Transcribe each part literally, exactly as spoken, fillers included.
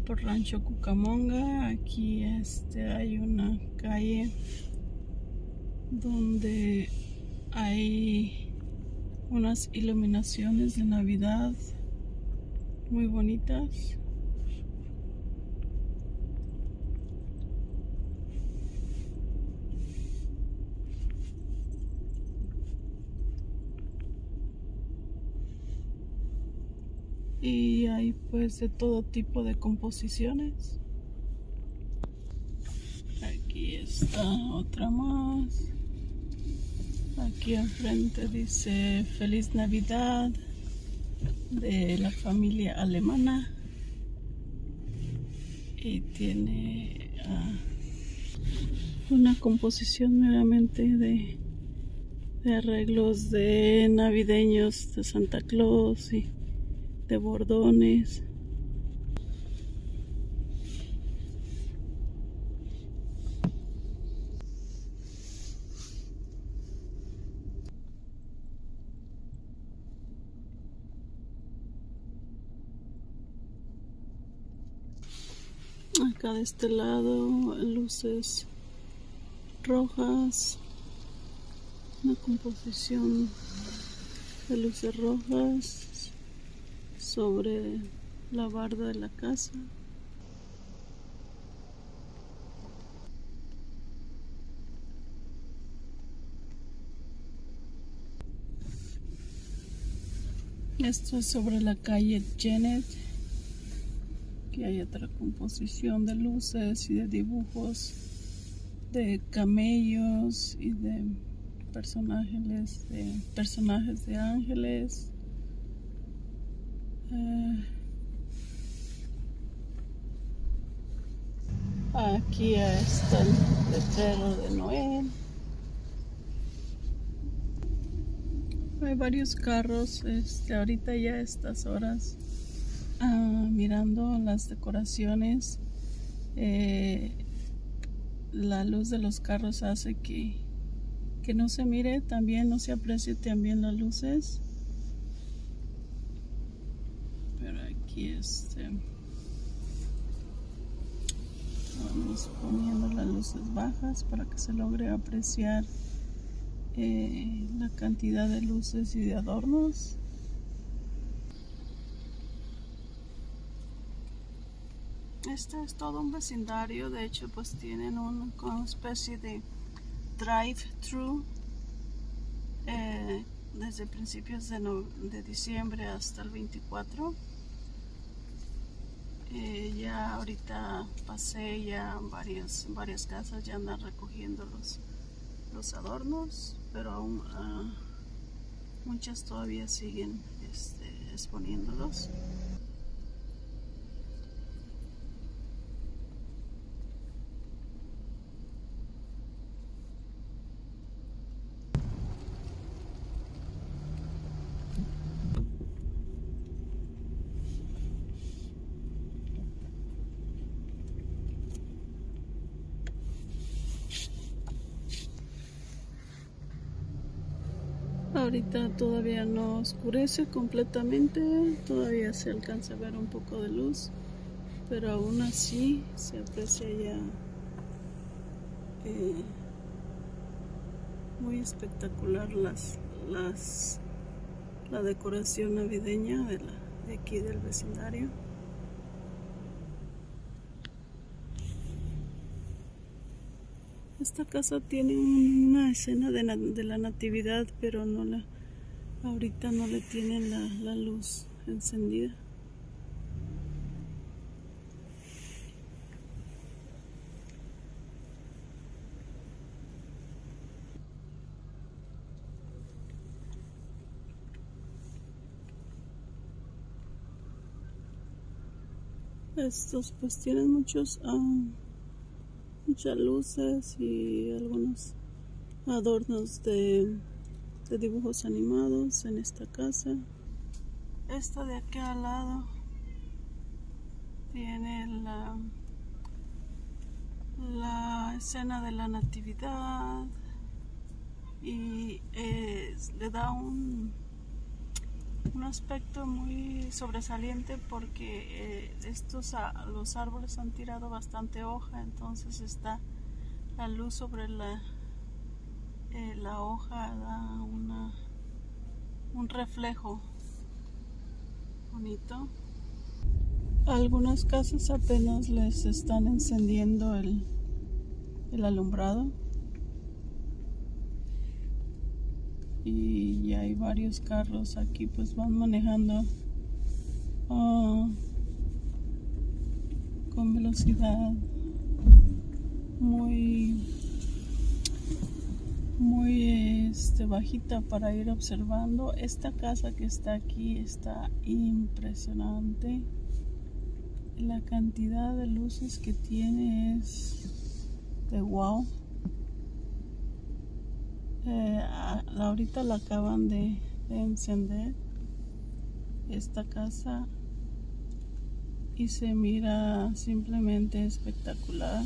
por Rancho Cucamonga. Aquí este, hay una calle donde hay unas iluminaciones de Navidad muy bonitas. Y hay pues de todo tipo de composiciones. Aquí está otra más. Aquí enfrente dice Feliz Navidad de la familia alemana. Y tiene uh, una composición meramente de, de arreglos de navideños de Santa Claus y de bordones. Acá de este lado luces rojas, una composición de luces rojas sobre la barda de la casa. Esto es sobre la calle Janet. Aquí hay otra composición de luces y de dibujos de camellos y de personajes de personajes de ángeles. Uh, aquí está el letrero de Noel. Hay varios carros, este, ahorita ya a estas horas, uh, mirando las decoraciones. Eh, la luz de los carros hace que, que no se mire también, no se aprecie también las luces. Pero aquí este, vamos poniendo las luces bajas para que se logre apreciar Eh, la cantidad de luces y de adornos. Este es todo un vecindario, de hecho pues tienen una, una especie de drive-thru eh, desde principios de, no, de diciembre hasta el veinticuatro. Eh, ya ahorita pasé, ya varias, varias casas ya andan recogiendo los, los adornos, pero aún uh, muchas todavía siguen este, exponiéndolos. Ahorita todavía no oscurece completamente, todavía se alcanza a ver un poco de luz, pero aún así se aprecia ya eh, muy espectacular las, las, la decoración navideña de, la, de aquí del vecindario. Esta casa tiene una escena de, de la natividad, pero no la, ahorita no le tienen la, la luz encendida. Estos pues tienen muchos um, muchas luces y algunos adornos de, de dibujos animados en esta casa. Esta de aquí al lado tiene la, la escena de la natividad y eh, le da un un aspecto muy sobresaliente porque eh, estos los árboles han tirado bastante hoja, entonces está la luz sobre la eh, la hoja, da una un reflejo bonito. Algunas casas apenas les están encendiendo el, el alumbrado y ya hay varios carros aquí, pues van manejando uh, con velocidad muy muy este, bajita para ir observando. Esta casa que está aquí está impresionante. La cantidad de luces que tiene es de wow. Eh, ahorita la acaban de, de encender esta casa y se mira simplemente espectacular.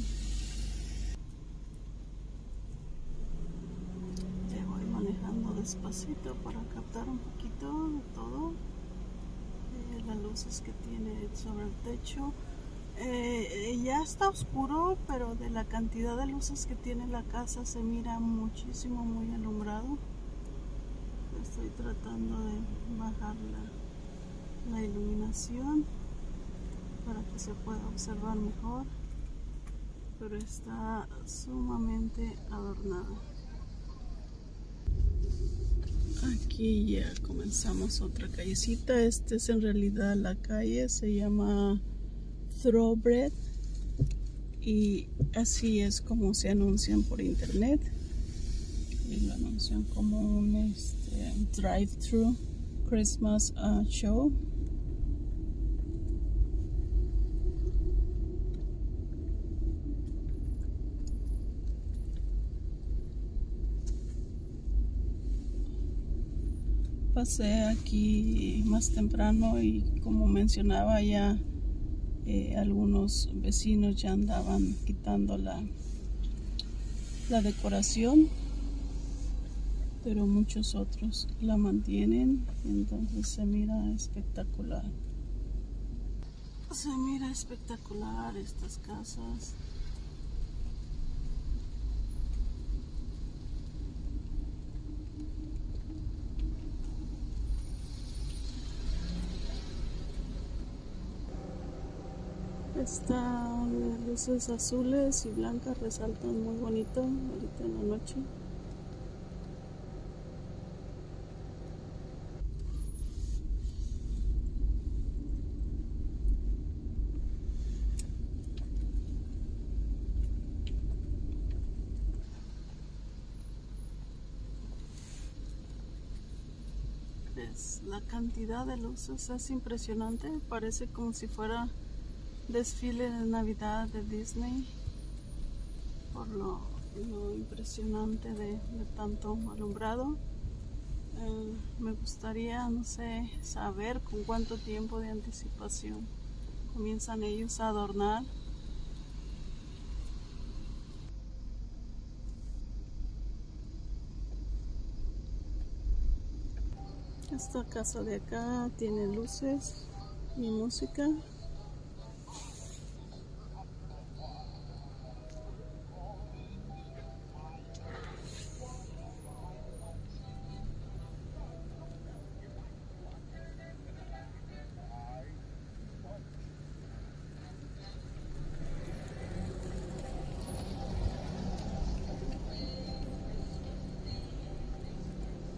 Te voy manejando despacito para captar un poquito de todo. Las luces que tiene sobre el techo. Eh, ya está oscuro, pero de la cantidad de luces que tiene la casa se mira muchísimo, muy alumbrado. Estoy tratando de bajar la, la iluminación para que se pueda observar mejor, pero está sumamente adornada. Aquí ya comenzamos otra callecita. Esta es en realidad la calle, se llama Thoroughbred y así es como se anuncian por internet y lo anuncian como un este, drive-thru Christmas uh, show. Pasé aquí más temprano y como mencionaba ya eh, algunos vecinos ya andaban quitando la, la decoración, pero muchos otros la mantienen, entonces se mira espectacular. Se mira espectacular estas casas. Estas luces azules y blancas resaltan muy bonito ahorita en la noche. Es, la cantidad de luces es impresionante, parece como si fuera desfile de Navidad de Disney, por lo, lo impresionante de, de tanto alumbrado. Eh, me gustaría, no sé, saber con cuánto tiempo de anticipación comienzan ellos a adornar. Esta casa de acá tiene luces y música.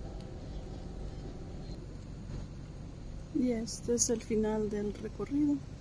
Y este es el final del recorrido.